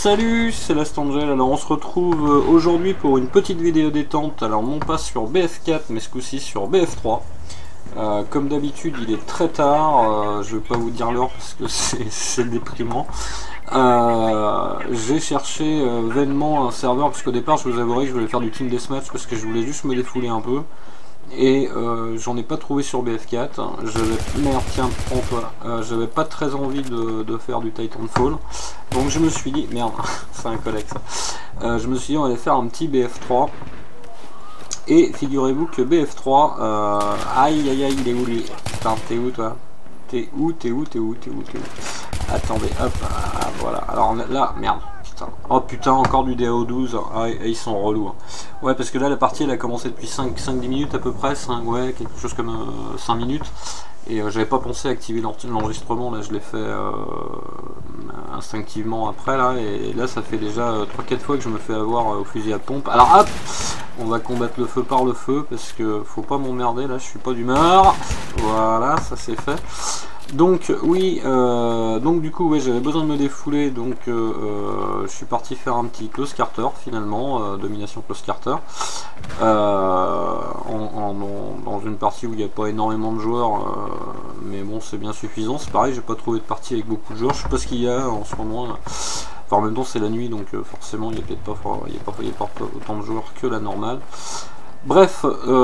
Salut, c'est Lastangel. Alors on se retrouve aujourd'hui pour une petite vidéo détente, alors non pas sur BF4 mais ce coup-ci sur BF3. Comme d'habitude il est très tard, je vais pas vous dire l'heure parce que c'est déprimant. J'ai cherché vainement un serveur parce qu'au départ je vous avouerai que je voulais faire du Team Deathmatch parce que je voulais juste me défouler un peu. Et j'en ai pas trouvé sur BF4. Merde, tiens, prends-toi. J'avais pas très envie de faire du Titanfall. Donc je me suis dit, merde, c'est un collègue ça. Je me suis dit, on allait faire un petit BF3. Et figurez-vous que BF3, aïe aïe aïe, il est où lui? Putain, t'es où toi? T'es où? Attendez, hop, voilà. Alors là, merde. Oh putain, encore du DAO12, ah, ils sont relous. Ouais, parce que là, la partie, elle a commencé depuis 5-10 minutes à peu près, 5, ouais, quelque chose comme 5 minutes. Et j'avais pas pensé à activer l'enregistrement, là je l'ai fait instinctivement après, là, et là ça fait déjà 3-4 fois que je me fais avoir au fusil à pompe. Alors hop, on va combattre le feu par le feu, parce que faut pas m'emmerder, là je suis pas d'humeur. Voilà, ça c'est fait. Donc oui, donc du coup ouais, j'avais besoin de me défouler, donc je suis parti faire un petit close carter finalement, domination close carter, dans une partie où il n'y a pas énormément de joueurs, mais bon c'est bien suffisant. C'est pareil, j'ai pas trouvé de partie avec beaucoup de joueurs, je sais pas ce qu'il y a en ce moment là. Enfin en même temps c'est la nuit, donc forcément il n'y a peut-être pas, autant de joueurs que la normale. Bref,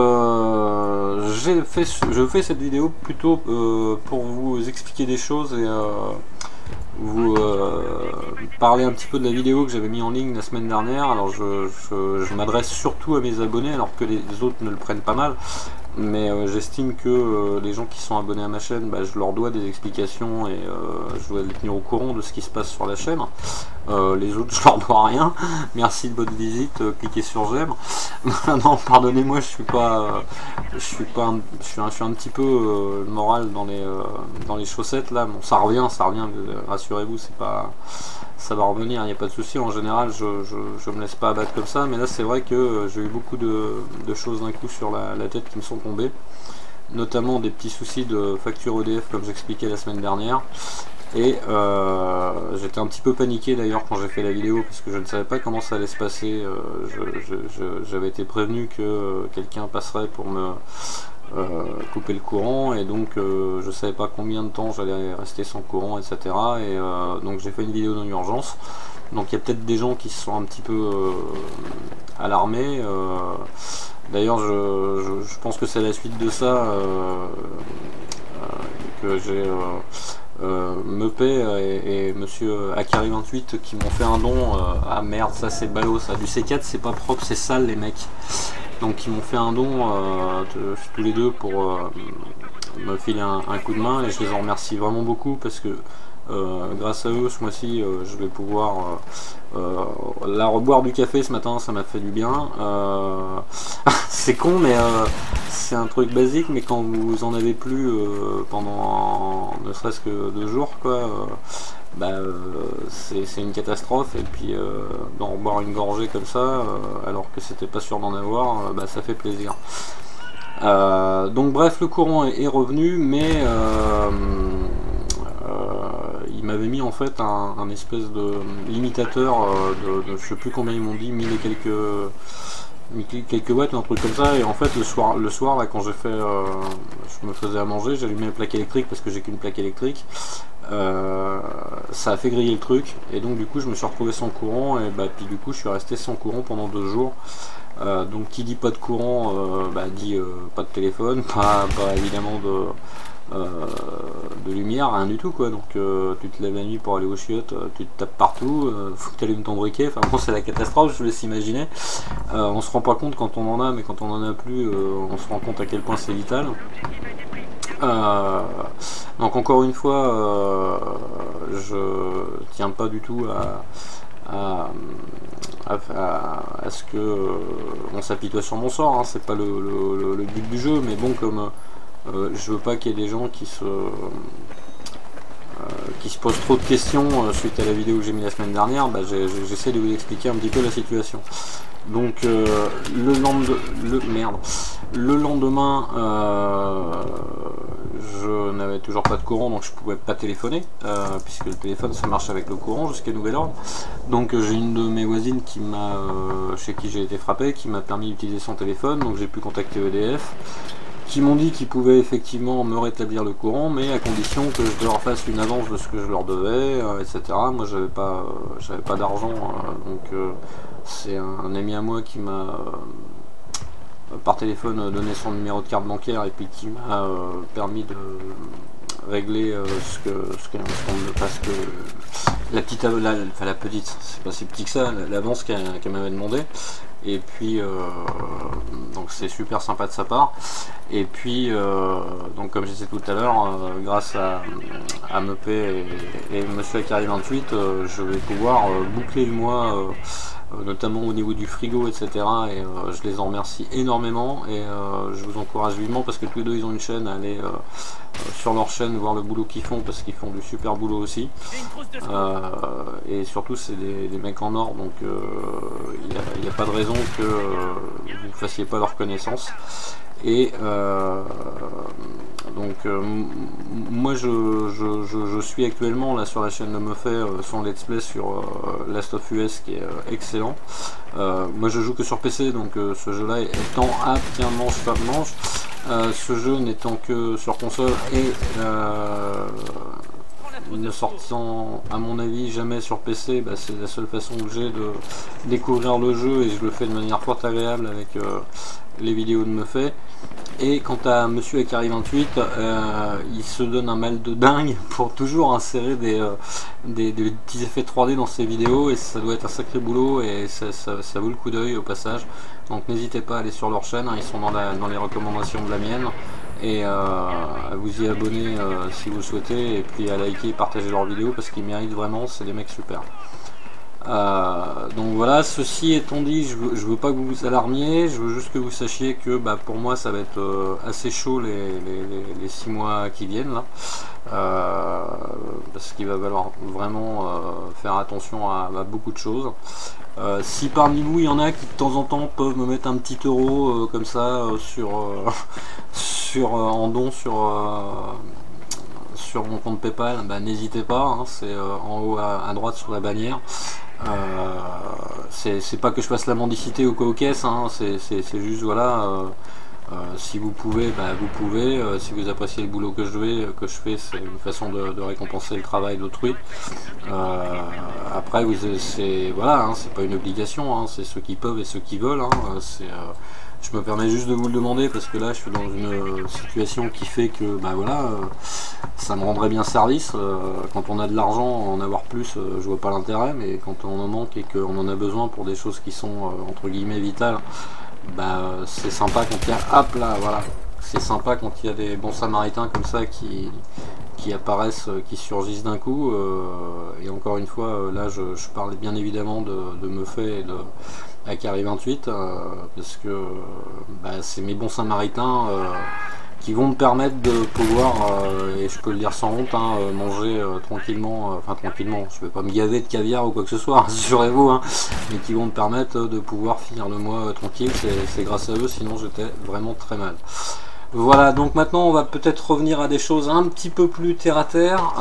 je fais cette vidéo plutôt pour vous expliquer des choses et vous parler un petit peu de la vidéo que j'avais mis en ligne la semaine dernière. Alors je m'adresse surtout à mes abonnés alors que les autres ne le prennent pas mal. Mais j'estime que les gens qui sont abonnés à ma chaîne, bah, je leur dois des explications et je dois les tenir au courant de ce qui se passe sur la chaîne. Les autres, je leur dois rien. Merci de votre visite, cliquez sur j'aime. Non, pardonnez-moi, je suis un petit peu moral dans les chaussettes là. Bon, ça revient, rassurez-vous, c'est pas, ça va revenir, il n'y a pas de souci. En général, je me laisse pas abattre comme ça, mais là c'est vrai que j'ai eu beaucoup de choses d'un coup sur la tête qui me sont tombées, notamment des petits soucis de facture EDF comme j'expliquais la semaine dernière. Et j'étais un petit peu paniqué d'ailleurs quand j'ai fait la vidéo parce que je ne savais pas comment ça allait se passer. J'avais été prévenu que quelqu'un passerait pour me couper le courant, et donc je savais pas combien de temps j'allais rester sans courant, etc. Et donc j'ai fait une vidéo dans l'urgence. Donc il y a peut-être des gens qui se sont un petit peu alarmés. D'ailleurs je pense que c'est la suite de ça que j'ai Meupé et monsieur Akari28 qui m'ont fait un don. Ah merde, ça c'est ballot ça, du C4 c'est pas propre, c'est sale les mecs. Donc ils m'ont fait un don tous les deux pour me filer un coup de main, et je les en remercie vraiment beaucoup parce que grâce à eux ce mois-ci je vais pouvoir la reboire du café ce matin, ça m'a fait du bien. C'est con mais c'est un truc basique, mais quand vous en avez plus pendant ne serait-ce que 2 jours quoi, c'est une catastrophe. Et puis d'en boire une gorgée comme ça alors que c'était pas sûr d'en avoir, ça fait plaisir. Donc bref, le courant est revenu, mais il m'avait mis en fait un espèce de limitateur de je sais plus combien ils m'ont dit, 1000 et quelques watts, un truc comme ça. Et en fait le soir là, quand j'ai fait je me faisais à manger, j'allumais la plaque électrique parce que j'ai qu'une plaque électrique, ça a fait griller le truc, et donc du coup je me suis retrouvé sans courant, et puis du coup je suis resté sans courant pendant 2 jours. Donc qui dit pas de courant dit pas de téléphone, pas évidemment de lumière, rien du tout quoi. Donc tu te lèves la nuit pour aller aux chiottes, tu te tapes partout, faut que tu allumes ton briquet, enfin bon c'est la catastrophe, je vous laisse imaginer. On se rend pas compte quand on en a, mais quand on en a plus, on se rend compte à quel point c'est vital. Donc encore une fois, je tiens pas du tout à ce que on s'apitoie sur mon sort, hein. C'est pas le but du jeu, mais bon, comme je veux pas qu'il y ait des gens qui se qui se posent trop de questions suite à la vidéo que j'ai mis la semaine dernière, bah, j'essaie de vous expliquer un petit peu la situation. Donc le lendemain, je n'avais toujours pas de courant, donc je pouvais pas téléphoner, puisque le téléphone ça marche avec le courant jusqu'à nouvel ordre. Donc j'ai une de mes voisines qui m'a, chez qui j'ai été frappé, qui m'a permis d'utiliser son téléphone, donc j'ai pu contacter EDF, qui m'ont dit qu'ils pouvaient effectivement me rétablir le courant, mais à condition que je leur fasse une avance de ce que je leur devais, etc. Moi j'avais pas d'argent, donc c'est un ami à moi qui m'a par téléphone donné son numéro de carte bancaire et puis qui m'a permis de régler la petite, c'est pas si petit que ça, l'avance qu'elle m'avait demandé. Et puis donc c'est super sympa de sa part. Et puis donc comme je disais tout à l'heure, grâce à Mepay et Monsieur Akari 28, je vais pouvoir boucler le mois, notamment au niveau du frigo, etc. Et je les en remercie énormément, et je vous encourage vivement, parce que tous les deux ils ont une chaîne, à aller sur leur chaîne voir le boulot qu'ils font, parce qu'ils font du super boulot aussi, et surtout c'est des mecs en or, donc il n'y a pas de raison que vous ne fassiez pas leur connaissance. Et donc moi je suis actuellement là sur la chaîne de Mepay son let's play sur Last of Us, qui est excellent. Moi je joue que sur PC, donc ce jeu là étant bien manche pas manche, ce jeu n'étant que sur console et ne sortant à mon avis jamais sur PC, bah, c'est la seule façon que j'ai de découvrir le jeu, et je le fais de manière fort agréable avec les vidéos de Mepay. Et quant à Monsieur Akari 28, il se donne un mal de dingue pour toujours insérer des petits effets 3D dans ses vidéos, et ça doit être un sacré boulot, et ça vaut le coup d'œil au passage. Donc n'hésitez pas à aller sur leur chaîne, hein, ils sont dans les recommandations de la mienne, et à vous y abonner si vous le souhaitez, et puis à liker et partager leurs vidéos, parce qu'ils méritent vraiment, c'est des mecs super. Donc voilà, ceci étant dit, je veux pas que vous vous alarmiez, je veux juste que vous sachiez que bah, pour moi ça va être assez chaud les 6 mois qui viennent là, parce qu'il va falloir vraiment faire attention à beaucoup de choses. Si parmi vous il y en a qui de temps en temps peuvent me mettre un petit euro comme ça en don sur mon compte PayPal, bah, n'hésitez pas, hein, c'est en haut à droite sur la bannière. C'est pas que je fasse la mendicité ou quoi aux caisses, hein, c'est juste voilà, si vous pouvez, bah, vous pouvez, si vous appréciez le boulot que je fais, c'est une façon de récompenser le travail d'autrui. Après c'est voilà, hein, c'est pas une obligation, hein, c'est ceux qui peuvent et ceux qui veulent, hein, je me permets juste de vous le demander parce que là je suis dans une situation qui fait que bah voilà, ça me rendrait bien service. Quand on a de l'argent, en avoir plus, je vois pas l'intérêt, mais quand on en manque et qu'on en a besoin pour des choses qui sont entre guillemets vitales, bah c'est sympa quand il y a, hop là, voilà, c'est sympa quand il y a des bons samaritains comme ça qui apparaissent, qui surgissent d'un coup. Et encore une fois, là je parle bien évidemment de Mepay et de Akari 28, parce que bah, c'est mes bons samaritains qui vont me permettre de pouvoir, et je peux le dire sans honte, hein, manger tranquillement, enfin tranquillement, je ne vais pas me gaver de caviar ou quoi que ce soit, rassurez-vous, hein, mais qui vont me permettre de pouvoir finir le mois tranquille. C'est grâce à eux, sinon j'étais vraiment très mal. Voilà, donc maintenant on va peut-être revenir à des choses un petit peu plus terre à terre.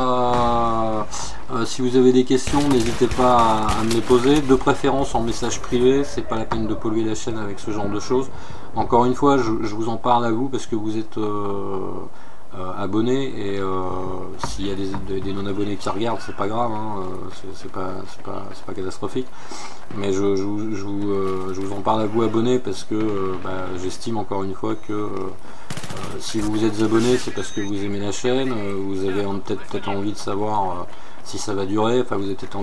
Si vous avez des questions, n'hésitez pas à me les poser, de préférence en message privé, c'est pas la peine de polluer la chaîne avec ce genre de choses. Encore une fois, je vous en parle à vous parce que vous êtes abonnés, et s'il y a des non-abonnés qui regardent, c'est pas grave, hein, c'est pas catastrophique. Mais je vous en parle à vous abonnés parce que bah, j'estime encore une fois que si vous vous êtes abonné, c'est parce que vous aimez la chaîne, vous avez peut-être envie de savoir si ça va durer, enfin vous avez peut-être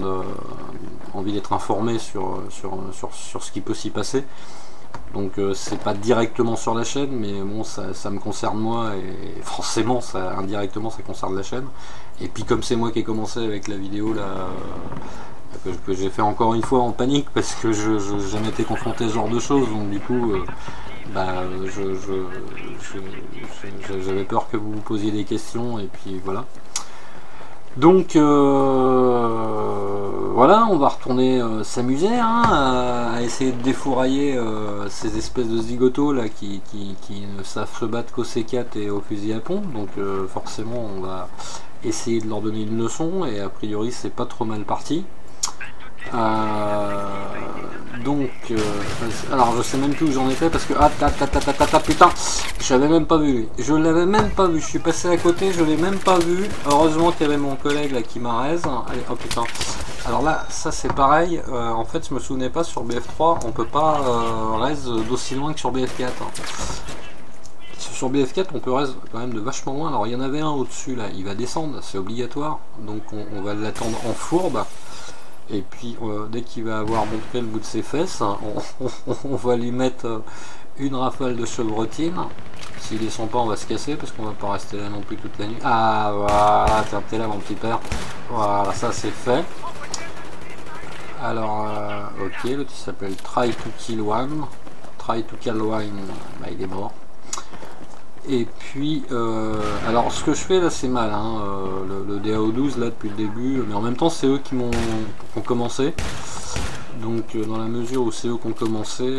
envie d'être informé sur ce qui peut s'y passer. Donc c'est pas directement sur la chaîne, mais bon, ça me concerne moi, et forcément indirectement ça concerne la chaîne. Et puis comme c'est moi qui ai commencé avec la vidéo là, que j'ai fait encore une fois en panique parce que je n'ai jamais été confronté à ce genre de choses, donc du coup bah, j'avais peur que vous vous posiez des questions, et puis voilà. Donc voilà, on va retourner s'amuser hein, à essayer de défourailler ces espèces de zigotos là qui ne savent se battre qu'au C4 et au fusil à pompe. Donc forcément on va essayer de leur donner une leçon et a priori c'est pas trop mal parti. Donc alors je sais même plus où j'en étais parce que putain, je l'avais même pas vu, je l'avais même pas vu, je suis passé à côté, je l'ai même pas vu. Heureusement qu'il y avait mon collègue là qui m'a raise. Allez, oh putain. Alors là ça c'est pareil, en fait je me souvenais pas, sur BF3 on peut pas raise d'aussi loin que sur BF4 hein. Sur BF4 on peut raise quand même de vachement loin. Alors il y en avait un au dessus là, il va descendre, c'est obligatoire, donc on va l'attendre en fourbe. Et puis dès qu'il va avoir montré le bout de ses fesses, on va lui mettre une rafale de chevrotine. S'il descend pas on va se casser parce qu'on va pas rester là non plus toute la nuit. Ah voilà, t'es là mon petit père. Voilà, ça c'est fait. Alors ok, l'autre il s'appelle Try to Kill One. Try to Kill One, bah, il est mort. Et puis alors ce que je fais là c'est mal hein, le DAO12 là depuis le début, mais en même temps c'est eux qui m'ont commencé, donc dans la mesure où c'est eux qui ont commencé,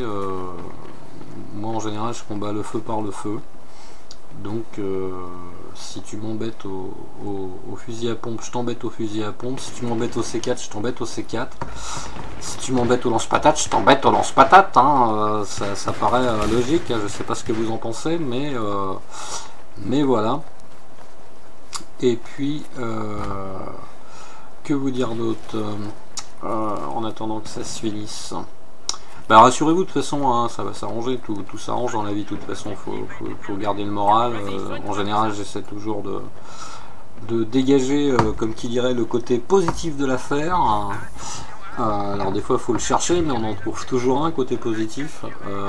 moi en général je combats le feu par le feu. Donc si tu m'embêtes au fusil à pompe, je t'embête au fusil à pompe. Si tu m'embêtes au C4, je t'embête au C4. Si tu m'embêtes au lance-patate, je t'embête au lance-patate. Hein. Ça paraît logique, hein. Je sais pas ce que vous en pensez, mais voilà. Et puis, que vous dire d'autre en attendant que ça se finisse. Bah rassurez-vous, de toute façon, hein, ça va s'arranger, tout s'arrange dans la vie, de toute façon, faut garder le moral. En général, j'essaie toujours de dégager, comme qui dirait, le côté positif de l'affaire. Alors des fois, il faut le chercher, mais on en trouve toujours un côté positif.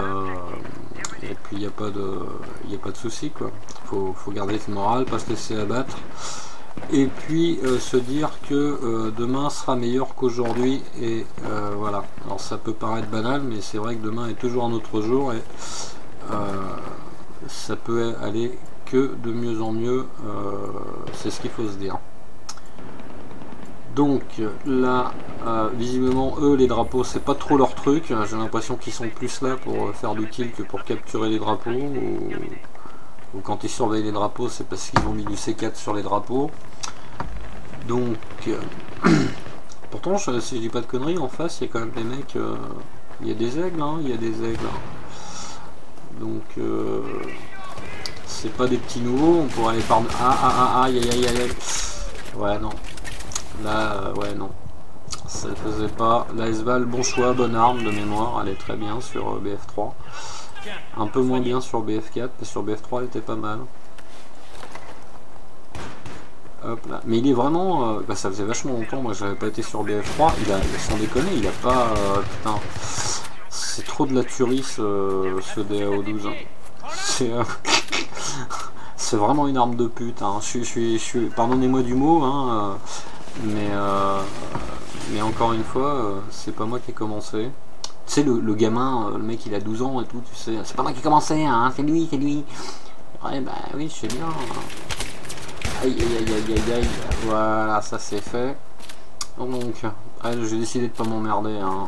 Et puis, il n'y a pas de souci, quoi. Faut garder le moral, pas se laisser abattre. Et puis se dire que demain sera meilleur qu'aujourd'hui, et voilà. Alors ça peut paraître banal, mais c'est vrai que demain est toujours un autre jour, et ça peut aller que de mieux en mieux, c'est ce qu'il faut se dire. Donc là visiblement eux les drapeaux c'est pas trop leur truc, j'ai l'impression qu'ils sont plus là pour faire du kill que pour capturer les drapeaux, ou quand ils surveillent les drapeaux c'est parce qu'ils ont mis du C4 sur les drapeaux. Donc pourtant si je dis pas de conneries, en face il y a quand même des mecs, il y a des aigles hein, il y a des aigles, donc c'est pas des petits nouveaux, on pourrait aller par... aïe aïe aïe aïe, ouais non, là ouais non, ça ne faisait pas. La S-Val, bon choix, bonne arme de mémoire, elle est très bien sur BF3, un peu moins bien sur BF4, mais sur BF3 elle était pas mal. Hop là. Mais il est vraiment, bah, ça faisait vachement longtemps, moi j'avais pas été sur BF3, sans déconner, il a pas, putain, c'est trop de la tuerie ce DAO12, hein. C'est vraiment une arme de pute, hein. Je suis pardonnez-moi du mot, hein, mais encore une fois, c'est pas moi qui ai commencé. Tu sais, le gamin, le mec il a 12 ans et tout, tu sais, c'est pas moi qui ai commencé, hein, c'est lui. Ouais, bah oui, je sais bien. Aïe aïe aïe aïe aïe aïe, voilà, ça c'est fait. Donc, j'ai décidé de pas m'emmerder, hein.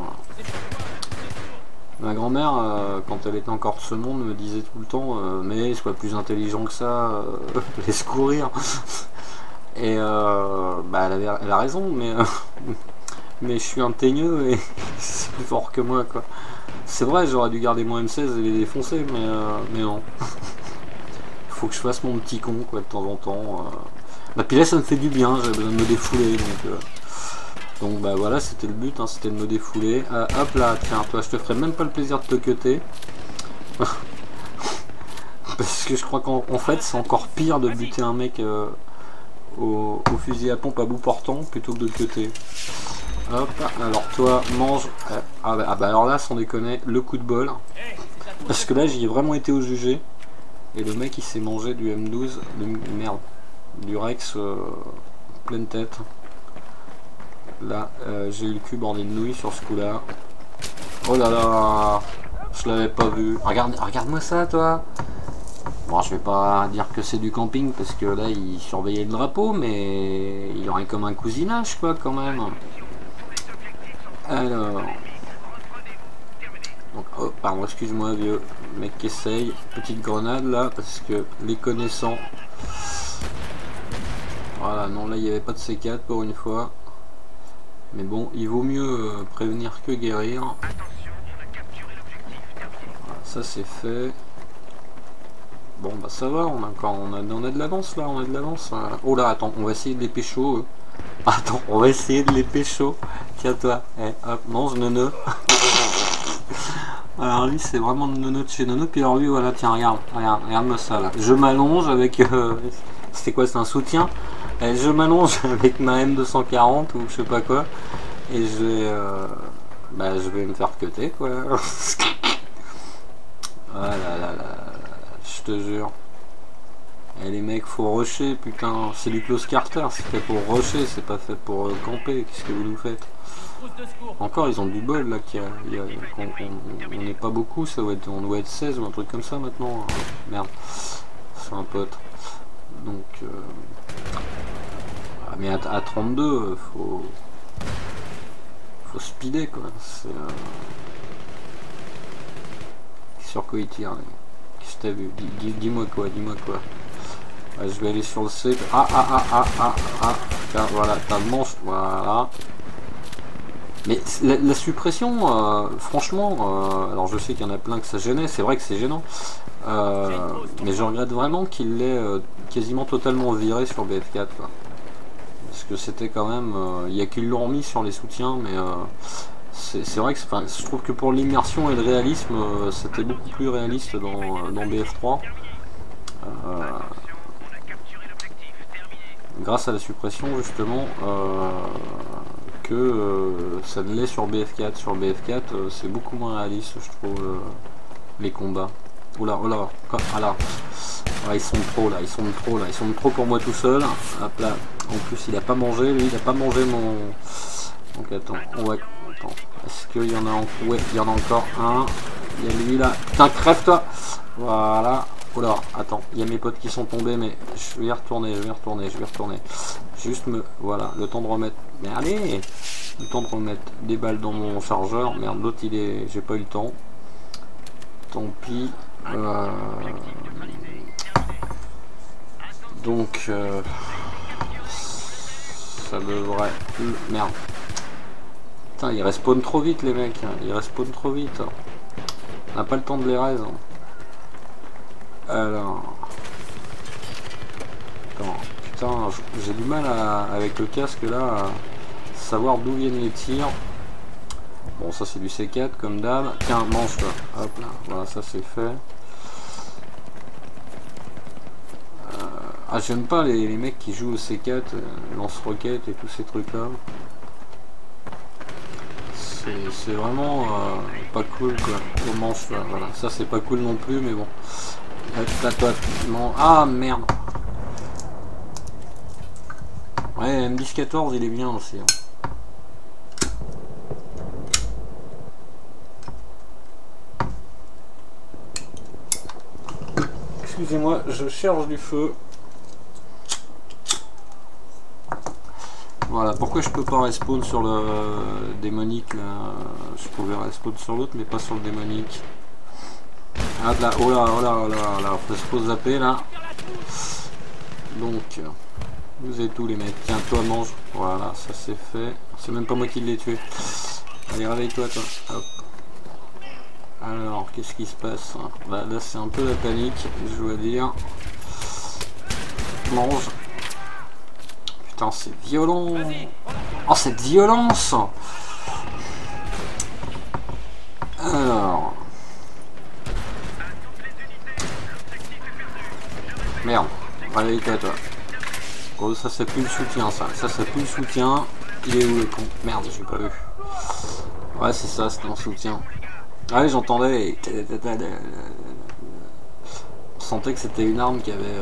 Ma grand-mère, quand elle était encore de ce monde, me disait tout le temps mais sois plus intelligent que ça, laisse courir. Et bah elle a raison, mais je suis un teigneux et c'est plus fort que moi, quoi. C'est vrai, j'aurais dû garder mon M16 et les défoncer, mais non. Faut que je fasse mon petit con, quoi, de temps en temps. Bah puis là ça me fait du bien, j'ai besoin de me défouler, donc bah voilà, c'était le but, hein, c'était de me défouler. Hop là, tiens, toi je te ferai même pas le plaisir de te cutter. Parce que je crois qu'en fait c'est encore pire de buter un mec au fusil à pompe à bout portant plutôt que de le cutter. Hop, alors toi mange. Bah alors là, sans déconner, le coup de bol. Parce que là j'y ai vraiment été au jugé. Et le mec il s'est mangé du M12, merde, du Rex pleine tête. Là j'ai eu le cul bordé de nouilles sur ce coup là. Oh là là, je l'avais pas vu. Regarde-moi ça toi. Bon, je vais pas dire que c'est du camping parce que là ils surveillaient le drapeau, mais il y aurait comme un cousinage quoi quand même. Alors, donc, oh, pardon, excuse-moi vieux mec qui essaye, petite grenade là parce que les connaissants. Voilà, non là il n'y avait pas de C4 pour une fois, mais bon il vaut mieux prévenir que guérir. Voilà, ça c'est fait. Bon bah ça va, on a de l'avance là, on a de l'avance. Oh là, attends, on va essayer de les pécho. Attends, on va essayer de les pécho. Tiens-toi, eh, hop, mange Nono. Alors lui c'est vraiment le Nono de chez Nono. Puis alors lui voilà, tiens regarde-moi ça là. Je m'allonge avec... c'était quoi, c'est un soutien. Je m'allonge avec ma M240 ou je sais pas quoi. Et je vais... bah je vais me faire cuter quoi. Ah là là là. Je te jure. Et les mecs, faut rusher, putain. C'est du close Carter, c'est fait pour rusher, c'est pas fait pour camper. Qu'est-ce que vous nous faites? Encore, ils ont du bol là. On n'est pas beaucoup, on doit être 16 ou un truc comme ça maintenant. Merde, c'est un pote. Donc, mais à 32, faut speeder quoi. C'est sur quoi il tire. Qu'est-ce que t'as vu? Dis-moi quoi, Ouais, je vais aller sur le C. Voilà, t'as le manche, voilà. Mais la suppression, franchement, alors je sais qu'il y en a plein que ça gênait, c'est vrai que c'est gênant. Mais je regrette vraiment qu'il l'ait quasiment totalement viré sur BF4. Quoi. Parce que c'était quand même... il y a qu'ils l'ont remis sur les soutiens, mais... c'est vrai que je trouve que pour l'immersion et le réalisme, c'était beaucoup plus réaliste dans BF3. Grâce à la suppression justement que ça ne l'est sur BF4. Sur BF4 c'est beaucoup moins réaliste je trouve les combats. Oula, ah là. Ouais, ils sont trop là, ils sont trop pour moi tout seul. Hop là. En plus il a pas mangé, lui il a pas mangé mon... Donc attends, on va... Attends, est-ce qu'il y en a ouais, il y en a encore un. Il y a lui là. Putain, crève-toi. Voilà. Oula, attends, il y a mes potes qui sont tombés, mais je vais y retourner. Juste me... Voilà, le temps de remettre... Mais allez. Le temps de remettre des balles dans mon chargeur. Merde, l'autre il est... J'ai pas eu le temps. Tant pis. Donc... ça devrait... Merde. Putain, ils respawnent trop vite les mecs, ils respawnent trop vite. On n'a pas le temps de les raise. Alors... Attends, putain, j'ai du mal avec le casque là à savoir d'où viennent les tirs. Bon, ça c'est du C4 comme d'hab. Tiens, mange là. Hop là, voilà, ça c'est fait. Ah, j'aime pas les mecs qui jouent au C4, lance-roquettes et tous ces trucs là. C'est vraiment pas cool quoi. Au manche là, voilà. Ça c'est pas cool non plus, mais bon. Non. Ah merde. Ouais, M10-14 il est bien aussi. Hein. Excusez-moi, je cherche du feu. Voilà, pourquoi je peux pas respawn sur le démonique là? Je pouvais respawn sur l'autre mais pas sur le démonique. Ah là, oh là, faut se zapper là. Donc, vous êtes où les mecs? Tiens, toi mange. Voilà, ça c'est fait. C'est même pas moi qui l'ai tué. Allez, réveille-toi toi. Hop. Alors, qu'est-ce qui se passe? Là c'est un peu la panique, je dois dire. Mange. Putain, c'est violent. Oh, cette violence. Alors. Merde. Allez, toi. Oh, ça c'est plus le soutien, ça. Ça c'est plus le soutien. Il est où le con? Merde, j'ai pas vu. Ouais, c'est ça, c'était un soutien. Ah oui, j'entendais. On sentait que c'était une arme qui avait...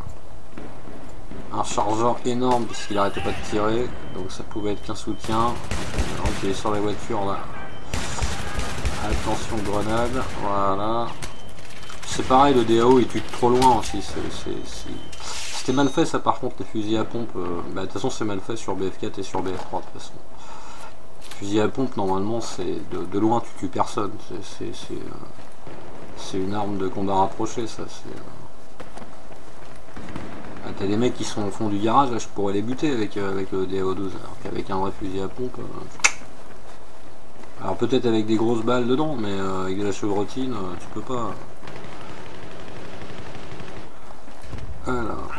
un chargeur énorme puisqu'il arrêtait pas de tirer, donc ça pouvait être qu'un soutien. Donc il est sur la voiture là. Attention grenade, voilà. c'est pareil, le DAO il tue trop loin aussi. C'était mal fait ça par contre, les fusils à pompe. Bah, de toute façon c'est mal fait sur BF4 et sur BF3 de toute façon. Fusil à pompe normalement c'est de loin tu tues personne. C'est une arme de combat rapproché ça. Ah, t'as des mecs qui sont au fond du garage, là je pourrais les buter avec le DAO12, alors qu'avec un vrai fusil à pompe. Alors peut-être avec des grosses balles dedans, mais avec de la chevrotine, tu peux pas. Alors.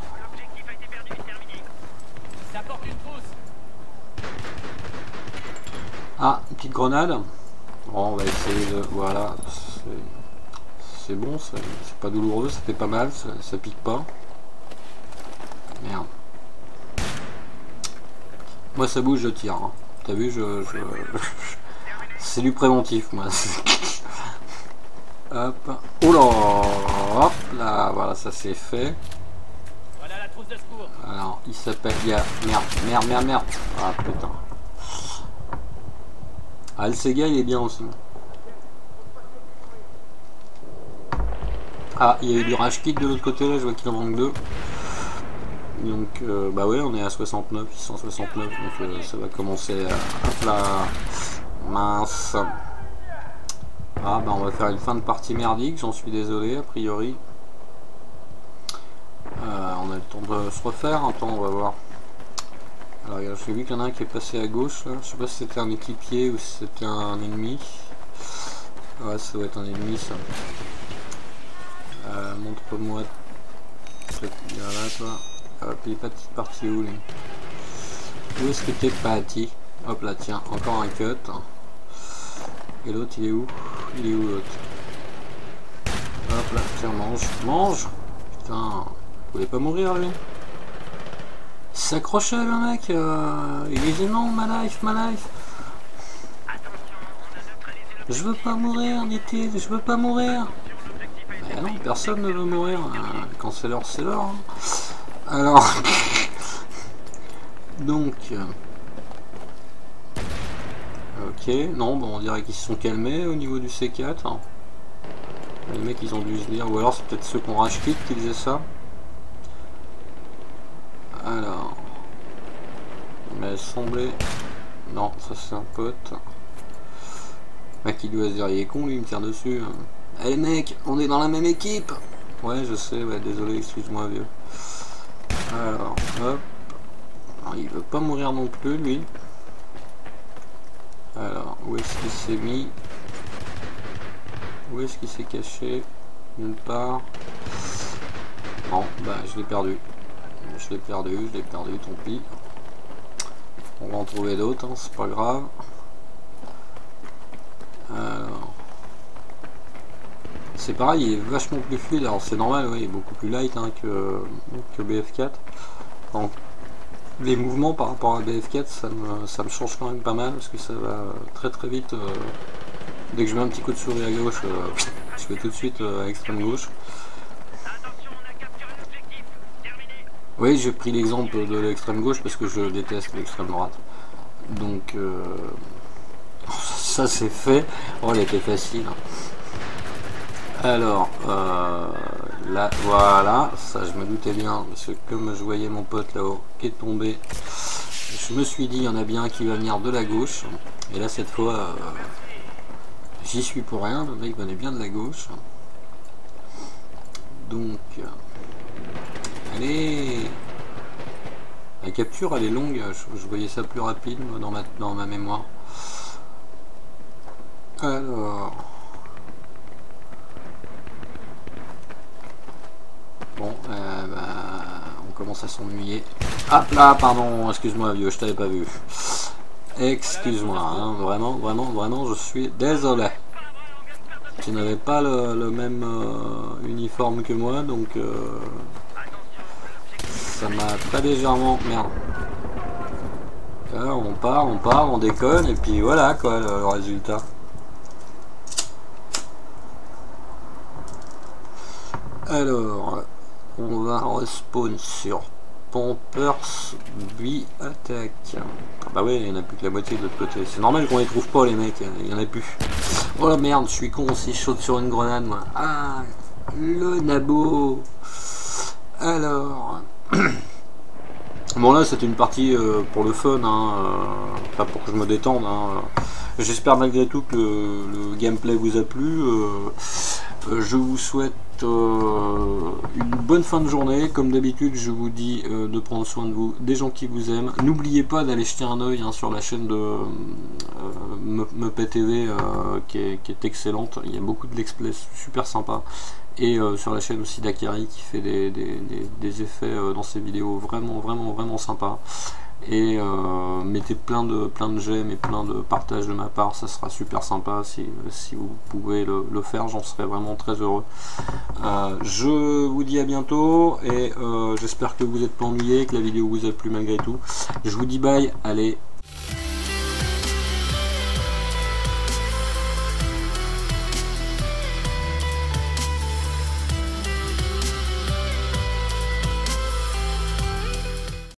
Ah, une petite grenade. Bon, on va essayer de. Voilà. C'est bon, c'est pas douloureux, ça fait pas mal, ça pique pas. Merde. Moi ça bouge, je tire. Hein. T'as vu, c'est du préventif, moi. Hop. Oh là. Hop là, voilà, ça c'est fait. Voilà la trousse de secours. Alors, il s'appelle... Merde. Ah, putain. Ah, le Sega, il est bien aussi. Ah, il y a eu du rage kit de l'autre côté, là, je vois qu'il en manque 2. Donc, bah ouais, on est à 69, 669, donc ça va commencer à... Hop là. Mince. Ah, bah on va faire une fin de partie merdique, j'en suis désolé, a priori. On a le temps de se refaire, attends, on va voir. Alors, j'ai vu qu'il y en a un qui est passé à gauche, là. Je sais pas si c'était un équipier ou si c'était un ennemi. Ouais, ça doit être un ennemi, ça. Montre-moi. Là, toi. Hop, il est parti où, lui? Où est-ce que t'es parti? Hop là, tiens, encore un cut. Et l'autre, il est où? Il est où, l'autre? Hop là, tiens, mange! Putain, vous voulez pas mourir, lui? Il s'accrochait, le mec, il disait non, ma life. Je veux pas mourir, dit-il, je veux pas mourir. Mais non, personne ne veut mourir. Quand c'est l'heure, c'est l'heure. Hein. Alors, donc, ok, non, bon, on dirait qu'ils se sont calmés au niveau du C4. Les mecs, ils ont dû se dire, ou alors c'est peut-être ceux qui ont rage kit qui faisaient ça. Alors, il m'a semblé, non, ça c'est un pote. Le mec, il doit se dire, il est con, lui, il me tire dessus. Allez, mec, on est dans la même équipe. Ouais, je sais, ouais, désolé, excuse-moi, vieux. Alors, hop. Alors, il veut pas mourir non plus, lui. Alors, où est-ce qu'il s'est mis? Où est-ce qu'il s'est caché? Nulle part. Bon, bah, je l'ai perdu. Je l'ai perdu, tant pis. On va en trouver d'autres, hein, c'est pas grave. Alors... C'est pareil, il est vachement plus fluide, alors c'est normal, oui, il est beaucoup plus light hein, que BF4. Donc, les mouvements par rapport à BF4, ça me change quand même pas mal, parce que ça va très vite. Dès que je mets un petit coup de souris à gauche, je fais tout de suite à l'extrême gauche. Oui, j'ai pris l'exemple de l'extrême gauche parce que je déteste l'extrême droite. Donc, ça c'est fait. Oh, elle était facile. Alors, là, voilà, ça je me doutais bien, parce que comme je voyais mon pote là-haut qui est tombé, je me suis dit, il y en a bien un qui va venir de la gauche, et là cette fois, j'y suis pour rien, le mec venait bien de la gauche. Donc, allez, la capture elle est longue, je voyais ça plus rapide dans ma mémoire. Alors... Bon, on commence à s'ennuyer. Hop là, pardon, excuse-moi vieux, je t'avais pas vu. Excuse-moi, hein, vraiment, je suis désolé. Tu n'avais pas le même uniforme que moi, donc ça m'a très légèrement... Merde. Là, on part, on déconne, et puis voilà quoi le résultat. Alors... On va respawn sur Pampers, puis attaque. Ah bah ouais, il n'y en a plus que la moitié de l'autre côté. C'est normal qu'on les trouve pas les mecs, il n'y en a plus. Oh la merde, je suis con si je saute sur une grenade moi. Ah, le nabo. Alors, bon là c'était une partie pour le fun, hein, pas pour que je me détende. Hein. J'espère malgré tout que le gameplay vous a plu. Je vous souhaite une bonne fin de journée. Comme d'habitude, je vous dis de prendre soin de vous, des gens qui vous aiment. N'oubliez pas d'aller jeter un oeil hein, sur la chaîne de Muppet TV qui est excellente. Il y a beaucoup de let's play super sympa. Et sur la chaîne aussi d'Akari qui fait des effets dans ses vidéos vraiment sympas. Et mettez plein de j'aime et plein de partages de ma part, ça sera super sympa si vous pouvez le faire, j'en serai vraiment très heureux. Je vous dis à bientôt et j'espère que vous n'êtes pas ennuyés, que la vidéo vous a plu malgré tout. Je vous dis bye, allez,